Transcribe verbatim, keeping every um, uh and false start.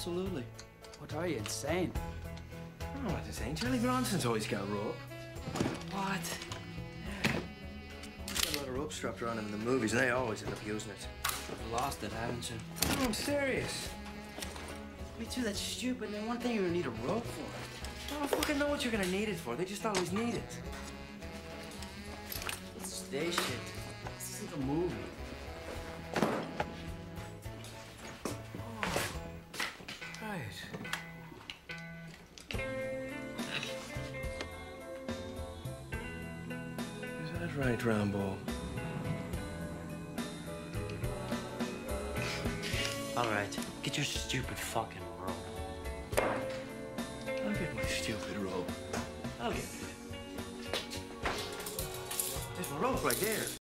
absolutely. What are you, insane? I'm not insane. Charlie Bronson's always got a rope. What? He's got a lot of rope strapped around him in the movies, and they always end up using it. You've lost it, haven't you? No, I'm serious. Me too, that's stupid. And one thing you're gonna need a rope for. I don't fucking know what you're gonna need it for. They just always need it. It's stage shit. This isn't a movie. Right. Is that right, Rambo? All right, get your stupid fucking rope. I'll get my stupid rope. I'll get it. There's my rope right there.